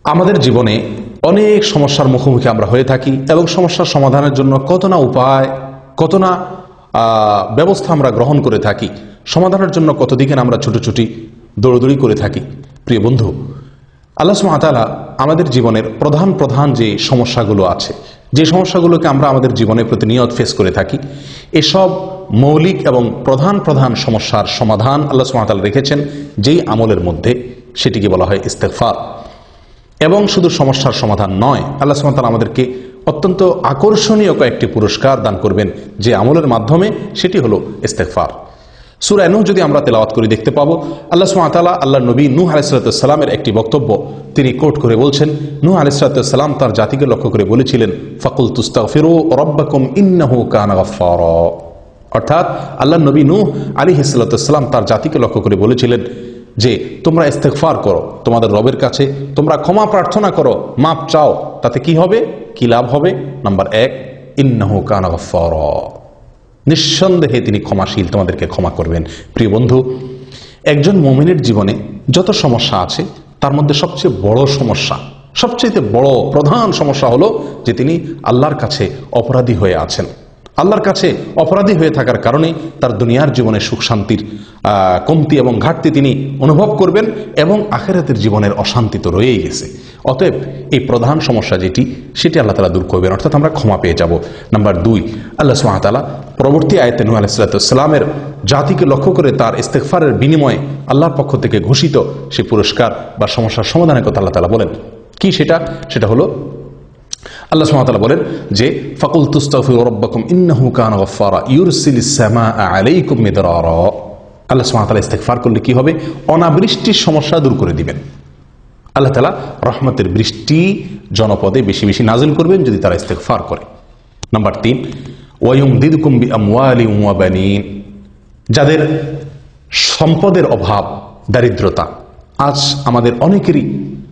আমাদের জীবনে অনেক সমস্যার মুখোমুখি আমরা হয়ে থাকি এবং সমস্যার সমাধানের জন্য কত না উপায়, কত না ব্যবস্থা আমরা গ্রহণ করে থাকি। সমাধানের জন্য কত দিকে আমরা ছুটোছুটি দৌড়দৌড়ি করে থাকি। প্রিয় বন্ধু, আল্লাহ সুবহানাহু ওয়া তাআলা আমাদের জীবনের প্রধান প্রধান যে সমস্যাগুলো আছে, যে সমস্যাগুলোকে আমরা আমাদের জীবনে প্রতিনিয়ত ফেস করে থাকি, এসব মৌলিক এবং প্রধান প্রধান সমস্যার সমাধান আল্লাহ সুবহানাহু ওয়া তাআলা রেখেছেন যেই আমলের মধ্যে, সেটিকে বলা হয় ইস্তেগফার। এবং শুধু সমস্যার সমাধান নয়, আল্লাহ সুবহানাহু ওয়া তাআলা আমাদেরকে অত্যন্ত আকর্ষণীয় কয়েকটি পুরস্কার দান করবেন যে আমলের মাধ্যমে, সেটি হলো ইস্তেগফার। সূরা নূহ যদি আমরা তেলাওয়াত করি দেখতে পাবো আল্লাহ সুবহানাহু ওয়া তাআলা আল্লাহর নবী নূহ আলাইহিস সালামের একটি বক্তব্য তিনি কোট করে বলছেন। নূহ আলাইহিস সালাম তার জাতিকে লক্ষ্য করে বলেছিলেন, ফাকুলতু ইস্তাগফিরু রাব্বাকুম ইন্নাহু কানা গাফফারা। অর্থাৎ আল্লাহর নবী নূহ আলাইহিস সালাম তার জাতিকে লক্ষ্য করে বলেছিলেন যে তোমরা ইস্তেগফার করো তোমাদের রবের কাছে, তোমরা ক্ষমা প্রার্থনা করো, মাপ চাও, তাতে কি হবে, কি লাভ হবে? নাম্বার 1, ইন্নাহু কানা গাফফারা, নিঃসন্দেহে তিনি ক্ষমাশীল, তোমাদেরকে ক্ষমা করবেন। প্রিয় বন্ধু, একজন মুমিনের জীবনে যত সমস্যা আছে তার মধ্যে সবচেয়ে বড় সমস্যা, সবচেয়ে বড় প্রধান সমস্যা হলো যে তিনি আল্লাহর কাছে অপরাধী হয়ে আছেন। আল্লাহর কাছে অপরাধী হয়ে থাকার কারণে তার দুনিয়ার জীবনে সুখ শান্তির কমতি এবং ঘাটতি তিনি অনুভব করবেন এবং আখিরাতের জীবনের অশান্তি তো রয়েই গেছে। অতএব এই প্রধান সমস্যা যেটি, সেটি আল্লাহ তাআলা দূর করবেন, অর্থাৎ আমরা ক্ষমা পেয়ে যাব। নাম্বার 2, আল্লাহ সুবহানাহু ওয়া তাআলা পরবর্তী আয়াতে নূহ আলাইহিস সালামের জাতিকে লক্ষ্য করে তার ইস্তেগফারের বিনিময়ে আল্লাহর পক্ষ থেকে ঘোষিত সেই পুরস্কার বা সমস্যার সমাধানের কথা আল্লাহ তাআলা বলেন। কি সেটা? সেটা হলো আল্লাহ সুবহানাহু ওয়া তাআলা বলেন যে ফাকুলতু ইস্তাগফিরু রাব্বাকুম ইন্নাহু কানা গাফফারা ইউরসিলিস সামাআ আলাইকুম মিদরারা। আল্লাহ সুবহানাহু ওয়া তাআলা ইস্তেগফার করলে কি হবে? অনাবৃষ্টির সমস্যা দূর করে দিবেন। আল্লাহ তাআলা রহমতের বৃষ্টি জনপদে বেশি বেশি নাজিল করবেন যদি তারা ইস্তেগফার করে। নাম্বার 3, ওয়ায়ুমদিদকুম বিআমওয়ালিন ওয়া বানিন। যাদের সম্পদের অভাব, দারিদ্রতা, আজ আমাদের অনেকেরই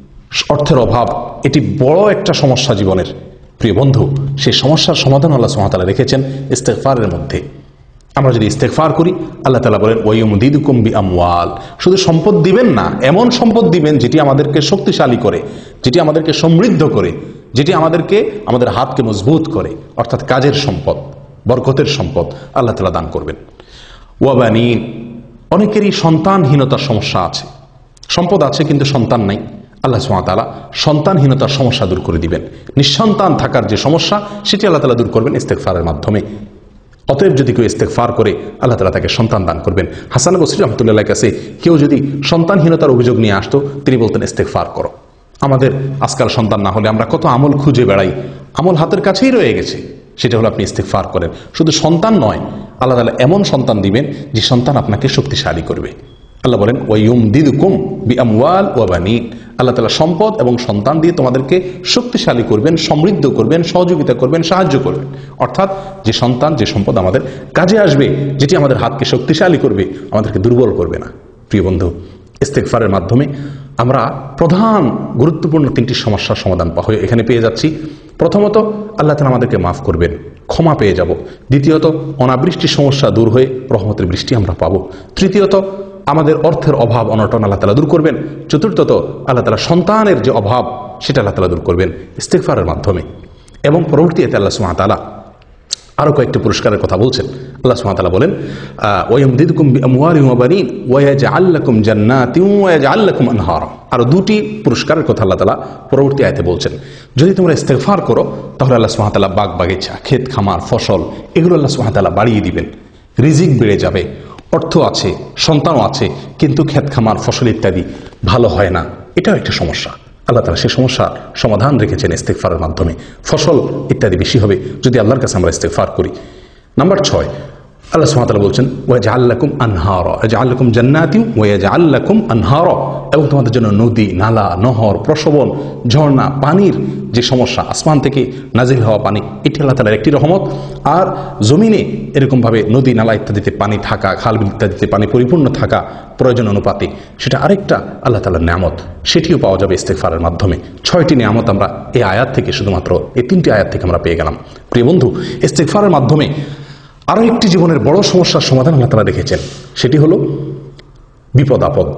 অর্থের অভাব, এটি বড় একটা সমস্যা জীবনের। প্রিয় বন্ধু, সেই সমস্যার সমাধান আল্লাহ সুবহানাহু ওয়া তাআলা রেখেছেন ইস্তেগফারের মধ্যে। আমরা যদি ইস্তেগফার করি, আল্লাহ তাআলা বলেন ওয়ায়ুমদিদকুম বিআমওয়াল, শুধু সম্পদ দিবেন না, এমন সম্পদ দিবেন যেটি আমাদেরকে শক্তিশালী করে, যেটি আমাদেরকে সমৃদ্ধ করে, যেটি আমাদেরকে আমাদের হাতকে মজবুত করে, অর্থাৎ কাজের সম্পদ, বরকতের সম্পদ আল্লাহ তাআলা দান করবেন। ওয়া বানিন, অনেকেরই সন্তানহীনতার সমস্যা আছে, সম্পদ আছে কিন্তু সন্তান নাই। আল্লাহ সুবহানাহু ওয়া তাআলা সন্তানহীনতার সমস্যা দূর করে দিবেন। নিঃসন্তান থাকার যে সমস্যা, সেটি আল্লাহ তাআলা দূর করবেন ইস্তেগফারের মাধ্যমে। অতএব যদি কেউ ইস্তেগফার করে, আল্লাহ তাআলা তাকে সন্তান দান করবেন। হাসান বসরি রাহমাতুল্লাহর কাছে কেউ যদি সন্তানহীনতার অভিযোগ নিয়ে আসতো, তিনি বলতেন ইস্তেগফার করো। আমাদের আজকাল সন্তান না হলে আমরা কত আমল খুঁজে বেড়াই, আমল হাতের কাছেই রয়ে গেছে, সেটা হলো আপনি ইস্তেগফার করেন। শুধু সন্তান নয়, আল্লাহ তাআলা এমন সন্তান দিবেন যে সন্তান আপনাকে শক্তিশালী করবে। আল্লাহ বলেন ওয়ায়ুমদিদকুম বিআমওয়াল ওয়া বানিন, আল্লাহ তাআলা সম্পদ এবং সন্তান দিয়ে তোমাদেরকে শক্তিশালী করবেন, সমৃদ্ধ করবেন, সহযোগিতা করবেন, সাহায্য করবেন। অর্থাৎ যে সন্তান, যে সম্পদ আমাদের কাজে আসবে, যেটি আমাদের হাতকে শক্তিশালী করবে, আমাদেরকে দুর্বল করবে না। প্রিয় বন্ধু, ইস্তেগফারের মাধ্যমে আমরা প্রধান গুরুত্বপূর্ণ 3টি সমস্যার সমাধান এখানে পেয়ে যাচ্ছি। প্রথমত, আল্লাহ তাআলা আমাদেরকে মাফ করবেন, ক্ষমা পেয়ে যাব। দ্বিতীয়ত, অনাবৃষ্টির সমস্যা দূর হয়ে রহমতের বৃষ্টি আমরা পাবো। তৃতীয়ত, আমাদের অর্থের অভাব অনটন আল্লাহ তাআলা দূর করবেন। চতুর্থত, আল্লাহ তাআলা সন্তানের যে অভাব, সেটা আল্লাহ তাআলা দূর করবেন ইস্তেগফারের মাধ্যমে। এবং পরবর্তীতে আল্লাহ সুবহানাহু ওয়া তাআলা আরো কয়েকটি পুরস্কারের কথা বলছেন। আল্লাহ সুবহানাহু ওয়া তাআলা বলেন ওয়ায়ুমদিদকুম বিআমওয়ালিন ওয়া বানিন ওয়া ইয়াজআল লাকুম জান্নাতিন ওয়া ইয়াজআল লাকুম আনহারা। আরো 2টি পুরস্কারের কথা আল্লাহ তাআলা পরবর্তী আয়াতে বলছেন। যদি তোমরা ইস্তেগফার করো, তাহলে আল্লাহ সুবহানাহু ওয়া তাআলা বাগ বাগিচা, ক্ষেত খামার, ফসল, এগুলো আল্লাহ সুবহানাহু ওয়া তাআলা বাড়িয়ে দিবেন। রিজিক বেড়ে যাবে, অর্থ আছে, সন্তানও আছে, কিন্তু ক্ষেত খামার, ফসল ইত্যাদি ভালো হয় না, এটাও একটা সমস্যা। আল্লাহ তাআলা সেই সমস্যার সমাধান রেখেছেন ইস্তেগফারের মাধ্যমে। ফসল ইত্যাদি বেশি হবে যদি আল্লাহর কাছে আমরা ইস্তেগফার করি। নাম্বার 6, আল্লাহ সুবহানাহু ওয়া তাআলা বলছেন ওয়াজআল লাকুম আনহারা, ওয়াজআল লাকুম জান্নাতিন ওয়াজআল লাকুম আনহারা, এবং তোমাদের জন্য নদী, নালা, নহর, প্রশবন, ঝর্ণা, পানির যে সমস্যা, আসমান থেকে নাজিল হওয়া পানি, এটি আল্লাহ তাআলার একটি রহমত। আর জমিনে এরকমভাবে নদী, নালা ইত্যাদিতে পানি থাকা, খাল বিল ইত্যাদিতে পানি পরিপূর্ণ থাকা প্রয়োজন অনুপাতে, সেটা আরেকটা আল্লাহ তাআলার নিয়ামত, সেটিও পাওয়া যাবে ইস্তেগফারের মাধ্যমে। 6টি নিয়ামত আমরা এই আয়াত থেকে, শুধুমাত্র এই 3টি আয়াত থেকে আমরা পেয়ে গেলাম। প্রিয় বন্ধু, ইস্তেগফারের মাধ্যমে আরো একটি জীবনের বড় সমস্যার সমাধান আল্লাহ তাআলা রেখেছেন, সেটি হলো বিপদ আপদ,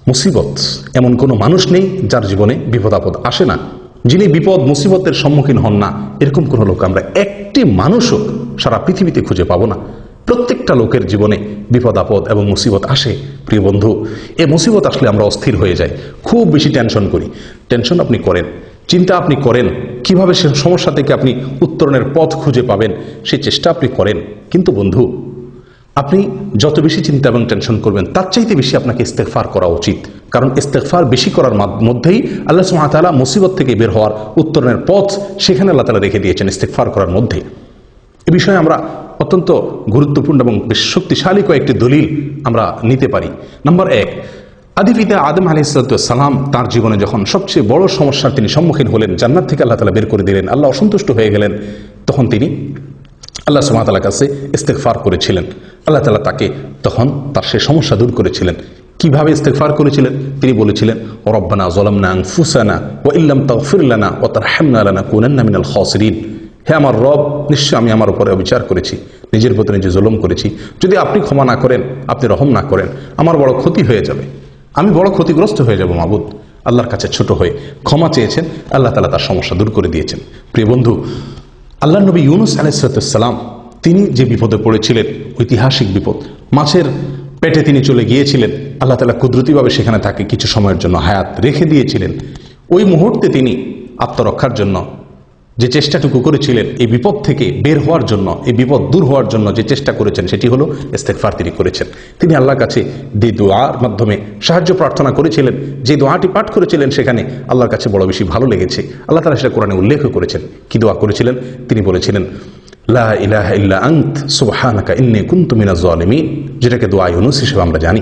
মুসিবত, এমন কোনো মানুষ নেই যার জীবনে বিপদ আপদ আসে না, যিনি বিপদ মুসিবতের সম্মুখীন হন না, এরকম কোনো লোক আমরা একটি মানুষও সারা পৃথিবীতে খুঁজে পাবো না। প্রত্যেকটা লোকের জীবনে বিপদ আপদ এবং মুসিবত আসে। প্রিয় বন্ধু, এই মুসিবত আসলে আমরা অস্থির হয়ে যাই, খুব বেশি টেনশন করি। টেনশন আপনি করেন, চিন্তা আপনি করেন, কিভাবে সে সমস্যা থেকে আপনি উত্তরণের পথ খুঁজে পাবেন সেই চেষ্টা আপনি করেন। কিন্তু বন্ধু, আপনি যত বেশি চিন্তা এবং টেনশন করবেন তার চাইতে বেশি আপনাকে ইস্তেগফার করা উচিত। কারণ ইস্তেগফার বেশি করার মধ্যেই আল্লাহ সুবহানাহু ওয়া তাআলা মুসিবত থেকে বের হওয়ার উত্তরণের পথ সেখানে আল্লাহ তাআলা রেখে দিয়েছেন ইস্তেগফার করার মধ্যে। এ বিষয়ে আমরা অত্যন্ত গুরুত্বপূর্ণ এবং বেশ শক্তিশালী কয়েকটি দলিল আমরা নিতে পারি। নাম্বার 1, আদি পিতা আদম আলাইহিস সালাম তার জীবনে যখন সবচেয়ে বড় সমস্যার তিনি সম্মুখীন হলেন, জান্নাত থেকে আল্লাহ তাআলা বের করে দিলেন, আল্লাহ অসন্তুষ্ট হয়ে গেলেন, তখন তিনি আল্লাহ সুবহানাহু ওয়া তাআলার কাছে ইস্তেগফার করেছিলেন। আল্লাহ তাআলা তাকে তখন তার সেই সমস্যা দূর করেছিলেন। কিভাবে ইস্তেগফার করেছিলেন? তিনি বলেছিলেন, রব্বানা যালামনা আনফুসানা ওয়া ইল্লাম তাগফির লানা ওয়া তারহামনা লানাকুনান্না মিনাল খাসিরিন। হে আমার রব, নিশ্চয় আমি আমার উপরে অবিচার করেছি, নিজের প্রতি নিজে জুলুম করেছি। যদি আপনি ক্ষমা না করেন, আপনি রহম না করেন, আমার বড় ক্ষতি হয়ে যাবে, আমি বড় ক্ষতিগ্রস্ত হয়ে যাব। মাবুদ আল্লাহর কাছে ছোট হয়ে ক্ষমা চেয়েছেন, আল্লাহ তাআলা তার সমস্যা দূর করে দিয়েছেন। প্রিয় বন্ধু, আল্লাহ নবী ইউনুস আলাইহিস সালাম তিনি যে বিপদে পড়েছিলেন, ঐতিহাসিক বিপদ, মাছের পেটে তিনি চলে গিয়েছিলেন, আল্লাহ তাআলা কুদরতিভাবে সেখানে তাকে কিছু সময়ের জন্য হায়াত রেখে দিয়েছিলেন। ওই মুহূর্তে তিনি আত্মরক্ষার জন্য যে চেষ্টাটুকু করেছিলেন, এই বিপদ থেকে বের হওয়ার জন্য, এই বিপদ দূর হওয়ার জন্য যে চেষ্টা করেছেন সেটি হলো ইস্তেগফার তিনি করেছেন। তিনি আল্লাহর কাছে যে দোয়ার মাধ্যমে সাহায্য প্রার্থনা করেছিলেন, যে দোয়াটি পাঠ করেছিলেন, সেখানে আল্লাহর কাছে বড় বেশি ভালো লেগেছে। আল্লাহ তাআলা সেটা কোরআনে উল্লেখ করেছেন। কি দোয়া করেছিলেন? তিনি বলেছিলেন, লা ইলাহা ইল্লা আনত সুবহানাকা ইন্নী কুনতু মিনাজ জালিমিন, যেটাকে দোয়া ইউনুস হিসেবে আমরা জানি।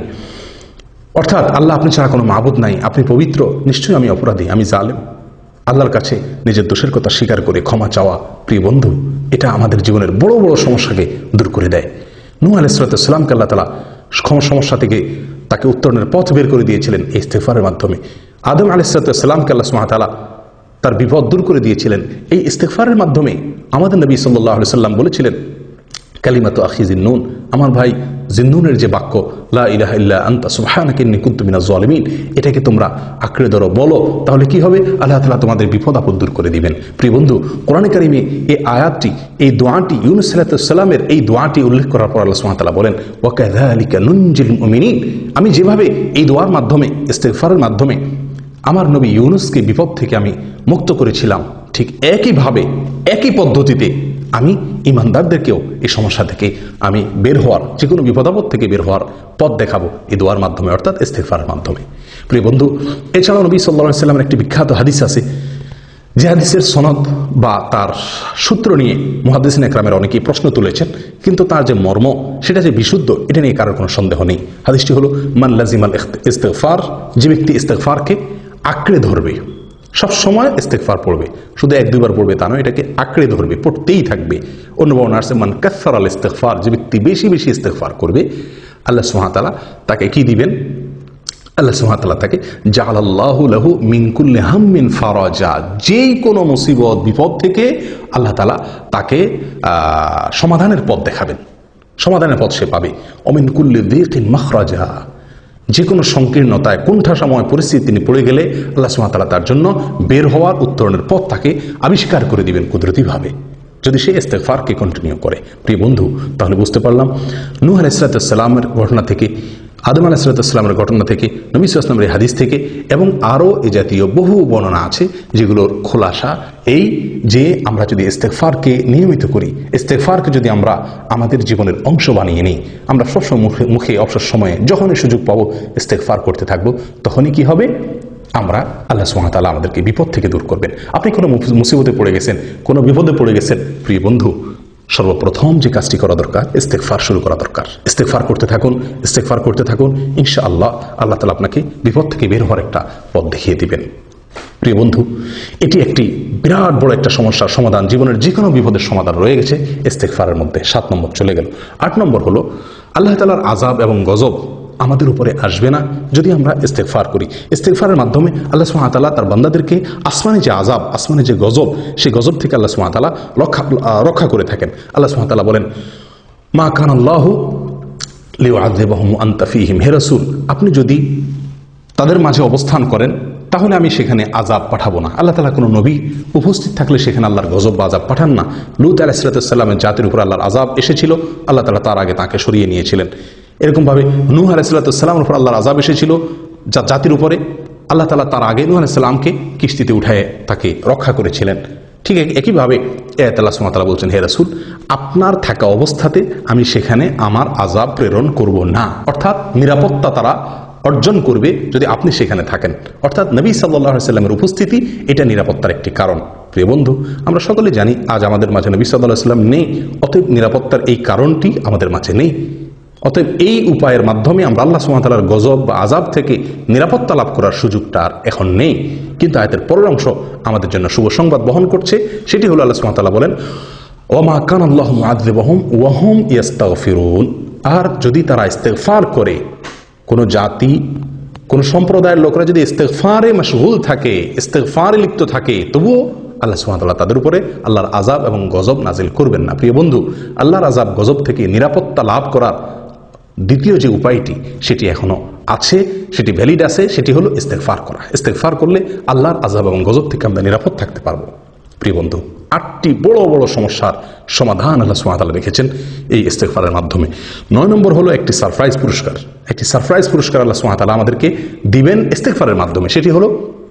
অর্থাৎ আল্লাহ আপনি ছাড়া কোনো মাবুদ নাই, আপনি পবিত্র, নিশ্চয়ই আমি অপরাধী, আমি জালেম। আল্লাহর কাছে নিজের দোষের কথা স্বীকার করে ক্ষমা চাওয়া, প্রিয় বন্ধু, এটা আমাদের জীবনের বড় বড় সমস্যাকে দূর করে দেয়। নূহ আলাইহিস সালামকে আল্লাহ তাআলা সমস্যা থেকে তাকে উত্তরণের পথ বের করে দিয়েছিলেন এই ইস্তেগফারের মাধ্যমে। আদম আলাইহিস সালামকে আল্লাহ সুবহানাহু ওয়া তাআলা তার বিপদ দূর করে দিয়েছিলেন এই ইস্তেগফারের মাধ্যমে। আমাদের নবী সাল্লাল্লাহু আলাইহি সাল্লাম বলেছিলেন, কালিমাতু আখি জিন্নুন, আমার ভাই জিন্নুনের যে বাক্য, লা ইলাহা ইল্লা আনতা সুবহানাকা ইন্নী কুনতু মিনাজ জালিমিন, এটাকে তোমরা আঁকড়ে ধরো, বলো, তাহলে কি হবে? আল্লাহ তাআলা তোমাদের বিপদ আপদ দূর করে দিবেন। প্রিয় বন্ধু, কোরআনে কারিমে এই আয়াতটি, এই দোয়াটি, ইউনুস আলাইহিস সালামের এই দোয়াটি উল্লেখ করার পর আল্লাহ সুবহানাহু ওয়া তাআলা বলেন, ওয়া কাযালিকা নুনজিল মুমিনিন, আমি যেভাবে এই দোয়ার মাধ্যমে, ইস্তেগফারের মাধ্যমে আমার নবী ইউনুসকে বিপদ থেকে আমি মুক্ত করেছিলাম, ঠিক একইভাবে, একই পদ্ধতিতে আমি ইমানদারদেরকেও এই সমস্যা থেকে আমি বের হওয়ার, যে কোনো বিপদাপদ থেকে বের হওয়ার পথ দেখাবো এই দোয়ার মাধ্যমে, অর্থাৎ ইস্তেগফারের মাধ্যমে। প্রিয় বন্ধু, এছাড়াও নবী সাল্লাল্লাহু আলাইহি সাল্লামের একটি বিখ্যাত হাদিস আছে, যে হাদিসের সনদ বা তার সূত্র নিয়ে মুহাদ্দিসিন একরামের অনেকেই প্রশ্ন তুলেছেন, কিন্তু তার যে মর্ম, সেটা যে বিশুদ্ধ, এটা নিয়ে কারোর কোনো সন্দেহ নেই। হাদিসটি হলো, মান লাজিমাল ইস্তেগফার, যে ব্যক্তি ইস্তেগফারকে আঁকড়ে ধরবে, সব সময় ইস্তেগফার পড়বে, শুধু এক দুইবার পড়বে তা নয়, এটাকে আঁকড়ে ধরবে, পড়তেই থাকবে। অন্য বর্ণনা আছে, মান কাসসারাল ইস্তেগফার, যে ব্যক্তি বেশি বেশি ইস্তেগফার করবে, আল্লাহ সুবহানাহু ওয়া তাআলা তাকে কি দিবেন? আল্লাহ সুবহানাহু ওয়া তাআলা তাকে জাআলাল্লাহু লাহু মিন কুল্লি হাম্মিন ফারাজা, যেই কোনো মুসিবত বিপদ থেকে আল্লাহ তাআলা তাকে সমাধানের পথ দেখাবেন, সমাধানের পথ সে পাবে। অমিন কুল্লি যিকিন মাখরাজা, যে কোনো সংকীর্ণতায়, কোণঠাসাময় পরিস্থিতি তিনি পড়ে গেলে আল্লাহ সুবহানাহু ওয়া তাআলা তার জন্য বের হওয়ার, উত্তরণের পথ তাকে আবিষ্কার করে দিবেন কুদরতিভাবে, যদি সে ইস্তেগফারকে কন্টিনিউ করে। প্রিয় বন্ধু, তাহলে বুঝতে পারলাম নূহ আলাইহিস সালামের ঘটনা থেকে, আদম আলাইহিস সালামের ঘটনা থেকে, নবী সাল্লাল্লাহু আলাইহি ওয়াসাল্লামের হাদিস থেকে, এবং আরও এ জাতীয় বহু বর্ণনা আছে যেগুলোর খোলাসা এই, যে আমরা যদি ইস্তেগফারকে নিয়মিত করি, ইস্তেগফারকে যদি আমরা আমাদের জীবনের অংশ বানিয়ে নিই, আমরা সবসময় মুখে অবসর সময়ে যখনই সুযোগ পাবো ইস্তেগফার করতে থাকবো, তখনই কি হবে? আমরা, আল্লাহ সুবহানাহু ওয়া তাআলা আমাদেরকে বিপদ থেকে দূর করবেন। আপনি কোনো মুসিবতে পড়ে গেছেন, কোনো বিপদে পড়ে গেছেন, প্রিয় বন্ধু, সর্বপ্রথম যে কাজটি করা দরকার, ইস্তেগফার শুরু করা দরকার। ইস্তেগফার করতে থাকুন, ইস্তেগফার করতে থাকুন, ইনশাআল্লাহ আল্লাহ তাআলা আপনাকে বিপদ থেকে বের হওয়ার একটা পথ দেখিয়ে দিবেন। প্রিয় বন্ধু, এটি একটি বিরাট বড় একটা সমস্যার সমাধান, জীবনের যে কোনো বিপদের সমাধান রয়ে গেছে ইস্তেগফারের মধ্যে। 7 নম্বর চলে গেল। 8 নম্বর হলো, আল্লাহ তাআলার আযাব এবং গজব আমাদের উপরে আসবে না যদি আমরা ইস্তেগফার করি। ইস্তেগফারের মাধ্যমে আল্লাহ সুবহানাহু ওয়া তাআলা তার বান্দাদেরকে আসমানে যে আযাব, আসমানে যে গজব, সেই গজব থেকে আল্লাহ সুবহানাহু ওয়া তাআলা রক্ষা করে থাকেন। আল্লাহ সুবহানাহু ওয়া তাআলা বলেন, মা কানাল্লাহু লিউআযিবাহুম ওয়া আনতা ফীহিম, হে রাসূল, আপনি যদি তাদের মাঝে অবস্থান করেন, তাহলে আমি সেখানে আযাব পাঠাবো না। আল্লাহ তাআলা কোনো নবী উপস্থিত থাকলে সেখানে আল্লাহর গজব বা আযাব পাঠান না। লূত আলাইহিস সালামের জাতির উপর আল্লাহর আযাব এসেছিল, আল্লাহ তাআলা তার আগে তাকে সরিয়ে নিয়েছিলেন। এরকমভাবে নূহ আলাইহিস সালামের উপর আল্লাহর আযাব এসেছিল জাতির উপরে, আল্লাহ তাআলা তার আগে নূহ আলাইহিস সালামকে কিস্তিতে উঠায় তাকে রক্ষা করেছিলেন। ঠিক একইভাবে আল্লাহ সুবহানাহু ওয়া তাআলা বলছেন, হে রাসূল, আপনার থাকা অবস্থাতে আমি সেখানে আমার আযাব প্রেরণ করব না। অর্থাৎ নিরাপত্তা তারা অর্জন করবে যদি আপনি সেখানে থাকেন। অর্থাৎ নবী সাল্লাল্লাহু আলাইহি সাল্লামের উপস্থিতি এটা নিরাপত্তার একটি কারণ। প্রিয় বন্ধু, আমরা সকলে জানি আজ আমাদের মাঝে নবী সাল্লাল্লাহু আলাইহি সাল্লাম নেই, অতএব নিরাপত্তার এই কারণটি আমাদের মাঝে নেই। অতএব এই উপায়ের মাধ্যমে আমরা আল্লাহ সুবহানাহু ওয়া তাআলার গজব বা আযাব থেকে নিরাপত্তা লাভ করার সুযোগটা আর এখন নেই। কিন্তু আয়াতের পরের অংশ আমাদের জন্য শুভ সংবাদ বহন করছে। সেটি হলো আল্লাহ সুবহানাহু ওয়া তাআলা বলেন, ওয়ামা কানা আল্লাহু মুআযযিবাহুম ওয়া হুম ইস্তাগফিরুন। আর যদি তারা ইস্তেগফার করে, কোন জাতি কোন সম্প্রদায়ের লোকরা যদি ইস্তেগফারে মশগুল থাকে, ইস্তেগফারে লিপ্ত থাকে, তবুও আল্লাহ সুবহানাহু ওয়া তাআলা তাদের উপরে আল্লাহর আযাব এবং গজব নাজিল করবেন না। প্রিয় বন্ধু, আল্লাহর আযাব গজব থেকে নিরাপত্তা লাভ করার দ্বিতীয় যে উপায়টি সেটি এখনো আছে, সেটি ভ্যালিড আছে, সেটি হলো ইস্তেগফার করা। ইস্তেগফার করলে আল্লাহর আযাব এবং গজব থেকে আমরা নিরাপদ থাকতে পারবো। প্রিয় বন্ধু, 8টি বড় বড় সমস্যার সমাধান আল্লাহ সুবহানাহু ওয়া তাআলা রেখেছেন এই ইস্তেগফারের মাধ্যমে। 9 নম্বর হলো একটি সারপ্রাইজ পুরস্কার। একটি সারপ্রাইজ পুরস্কার আল্লাহ সুবহানাহু ওয়া তাআলা আমাদেরকে দিবেন ইস্তেগফারের মাধ্যমে। সেটি হলো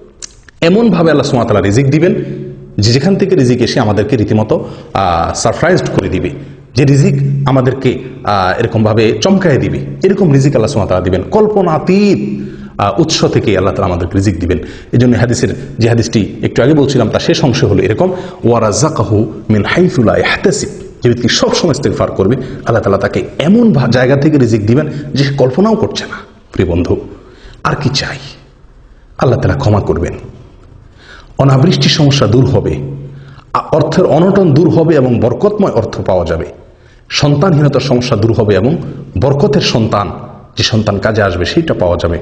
এমনভাবে আল্লাহ সুবহানাহু ওয়া তাআলা রিজিক দিবেন যে যেখান থেকে রিজিক এসে আমাদেরকে রীতিমতো সারপ্রাইজড করে দিবে, যে রিজিক আমাদেরকে এরকমভাবে চমকায় দিবে, এরকম রিজিক আল্লাহ সুবহানাহু ওয়া তাআলা দিবেন। কল্পনাতীত উৎস থেকে আল্লাহ তাআলা আমাদেরকে রিজিক দিবেন। এই জন্য হাদিসের যে হাদিসটি একটু আগে বলছিলাম তার শেষ অংশ হলো এরকম, ওয়ারাযাকাহু মিন হাইসু লা ইয়াহতাসিব। যে ব্যক্তি সবসময় ইস্তেগফার করবে আল্লাহ তাআলা তাকে এমন জায়গা থেকে রিজিক দিবেন যে সে কল্পনাও করছে না। প্রিয় বন্ধু, আর কি চাই? আল্লাহ তাআলা ক্ষমা করবেন, অনাবৃষ্টি সমস্যা দূর হবে, অর্থের অনটন দূর হবে এবং বরকতময় অর্থ পাওয়া যাবে, সন্তানহীনতার সমস্যা দূর হবে এবং বরকতের সন্তান, যে সন্তান কাজে আসবে সেইটা পাওয়া যাবে,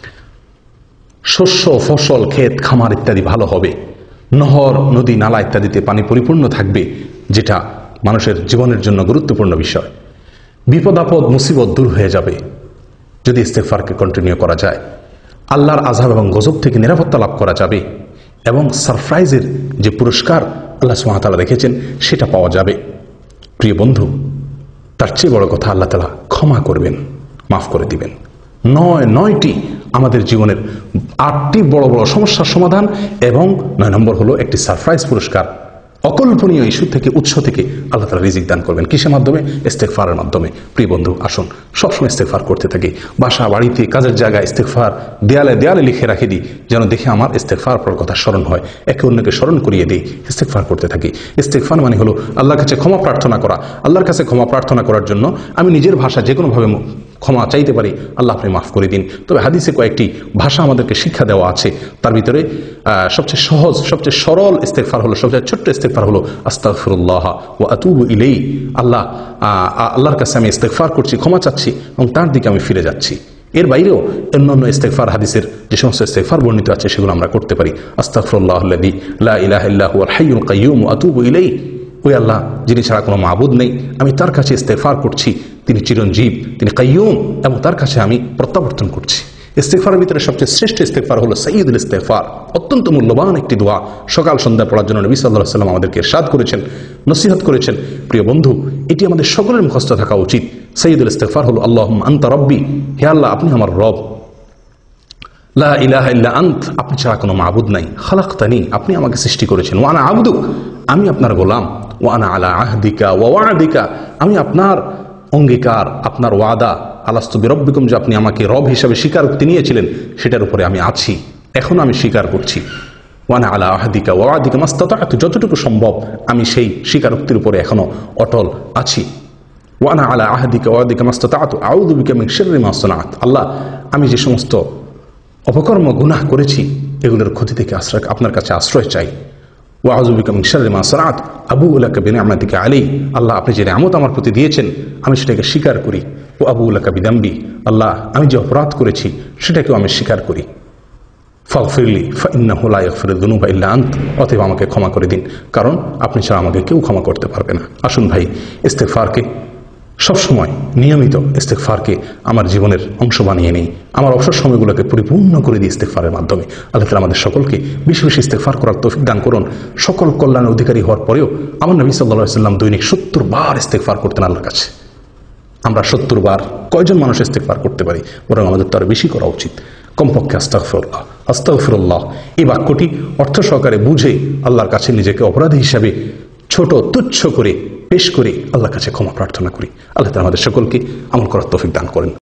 শস্য ফসল ক্ষেত খামার ইত্যাদি ভালো হবে, নহর নদী নালা ইত্যাদিতে পানি পরিপূর্ণ থাকবে, যেটা মানুষের জীবনের জন্য গুরুত্বপূর্ণ বিষয়। বিপদ আপদ মুসিবত দূর হয়ে যাবে যদি ইস্তেগফারকে কন্টিনিউ করা যায়। আল্লাহর আযাব এবং গজব থেকে নিরাপত্তা লাভ করা যাবে এবং সারপ্রাইজের যে পুরস্কার আল্লাহ সুবহানাহু ওয়া তাআলা রেখেছেন সেটা পাওয়া যাবে। প্রিয় বন্ধু, তার চেয়ে বড় কথা আল্লাহ তাআলা ক্ষমা করবেন, মাফ করে দিবেন। 9টি আমাদের জীবনের 8টি বড় বড় সমস্যার সমাধান এবং 9 নম্বর হলো একটি সারপ্রাইজ পুরস্কার। অকল্পনীয় ইস্যু থেকে উৎস থেকে আল্লাহ তাআলা রিজিক দান করবেন। কিসের মাধ্যমে? ইস্তেগফারের মাধ্যমে। প্রিয় বন্ধু, আসুন সবসময় ইস্তেগফার করতে থাকি। বাসা বাড়িতে কাজের জায়গায় ইস্তেগফার দেয়ালে দেয়ালে লিখে রাখে দিই, যেন দেখে আমার ইস্তেগফার পড়ার কথা স্মরণ হয়, একে অন্যকে স্মরণ করিয়ে দিই, ইস্তেগফার করতে থাকি। ইস্তেগফার মানে হলো আল্লাহর কাছে ক্ষমা প্রার্থনা করা। আল্লাহর কাছে ক্ষমা প্রার্থনা করার জন্য আমি নিজের ভাষা যে কোনোভাবে ক্ষমা চাইতে পারি, আল্লাহ আপনি মাফ করে দিন। তবে হাদিসে কয়েকটি ভাষা আমাদেরকে শিক্ষা দেওয়া আছে, তার ভিতরে সবচেয়ে সহজ সবচেয়ে সরল ইস্তেগফার হলো, সবচেয়ে ছোট্ট ইস্তেগফার হলো আস্তাগফিরুল্লাহ ওয়া আতুবু ইলাইহি। আল্লাহর কাছে আমি ইস্তেগফার করছি, ক্ষমা চাচ্ছি এবং তার দিকে আমি ফিরে যাচ্ছি। এর বাইরেও অন্যান্য ইস্তেগফার হাদিসের যে সমস্ত ইস্তেগফার বর্ণিত আছে সেগুলো আমরা করতে পারি। আস্তাগফিরুল্লাহাল্লাযী লা ইলাহা ইল্লা হুয়াল হাইয়ুল কাইয়্যুম ওয়া আতুবু ইলাইহি। ওই আল্লাহ যিনি ছাড়া কোনো মাবুদ নেই, আমি তার কাছে ইস্তেগফার করছি, তিনি চিরঞ্জীব, তিনি কাইয়্যুম এবং তার কাছে আমি প্রত্যাবর্তন করছি। ইস্তেগফারের ভিতরে সবচেয়ে শ্রেষ্ঠ ইস্তেগফার হলো সাইয়্যিদুল ইস্তেগফার। অত্যন্ত মূল্যবান একটি দোয়া, সকাল সন্ধ্যা পড়ার জন্য নবী সাল্লাল্লাহু আলাইহি ওয়াসাল্লাম আমাদেরকে ইরশাদ করেছেন, নসিহত করেছেন। প্রিয় বন্ধু, এটি আমাদের সকলের মুখস্থ থাকা উচিত। সাইয়্যিদুল ইস্তেগফার হলো আল্লাহুম্মা আনতা রাব্বি, হে আল্লাহ আপনি আমার রব, লা ইলাহা ইল্লা আন্ত, আপনি ছাড়া কোনো মাবুদ নাই, খালাকতানি, আপনি আমাকে সৃষ্টি করেছেন, ওয়া আনা আবদুক, আমি আপনার গোলাম, ওয়া আনা আলা আহদিকা ওয়া ওয়াদিকা, আমি আপনার অঙ্গীকার, আপনার ওয়াদা, আলাস্তু বিরব্বিকুম, যে আপনি আমাকে রব হিসাবে স্বীকারোক্তি নিয়েছিলেন সেটার উপরে আমি আছি, এখন আমি স্বীকার করছি। ওয়ানা আলা আহদিকা ওয়া ওয়াদিকা মাস্তাতা'তু, যতটুকু সম্ভব আমি সেই স্বীকারোক্তির উপরে এখনো অটল আছি। ওয়ানা আলা আহদিকা ওয়া ওয়াদিকা মাস্তাতা'তু আউযু বিকা মিন শাররি মা সানা'ত, আল্লাহ আমি যে সমস্ত অপকর্ম গুনাহ করেছি এগুলোর ক্ষতি থেকে আপনার কাছে আশ্রয় চাই। ওয়া আউযু বিকা মিন শাররি মা সানা'ত আবুউ লাকা বিনি'মাতিকা আলাইহি, আল্লাহ আপনি যে নিয়ামত আমার প্রতি দিয়েছেন আমি সেটাকে স্বীকার করি। ওয়া আবুউ লাকা বিদামবি, আল্লাহ আমি যে অপরাধ করেছি সেটাকেও আমি স্বীকার করি। ফাগফিরলি ফাইন্নাহু লা ইয়াগফিরুয যুনুবা ইল্লা আন্ত, অতএব আমাকে ক্ষমা করে দিন, কারণ আপনি ছাড়া আমাকে কেউ ক্ষমা করতে পারবে না। আসুন ভাই, ইস্তেগফারকে সবসময় নিয়মিত ইস্তেগফারকে আমার জীবনের অংশ বানিয়ে নিই, আমার অবসর সময়গুলোকে পরিপূর্ণ করে দিই ইস্তেগফারের মাধ্যমে। আল্লাহ তাআলা আমাদের সকলকে বেশি বেশি ইস্তেগফার করার তৌফিক দান করুন। সকল কল্যাণের অধিকারী হওয়ার পরেও আমার নবী সাল্লাল্লাহু আলাইহি ওয়াসাল্লাম দৈনিক 70 বার ইস্তেগফার করতেন আল্লাহর কাছে। আমরা 70 বার কয়জন মানুষ ইস্তেগফার করতে পারি? বরং আমাদের তো আরো বেশি করা উচিত। কমপক্ষে আস্তাগফিরুল্লাহ আস্তাগফিরুল্লাহ এই বাক্যটি অর্থ সহকারে বুঝে আল্লাহর কাছে নিজেকে অপরাধী হিসাবে ছোট তুচ্ছ করে পেশ করে আল্লাহর কাছে ক্ষমা প্রার্থনা করি। আল্লাহ তাআলা আমাদের সকলকে আমল করার তৌফিক দান করেন।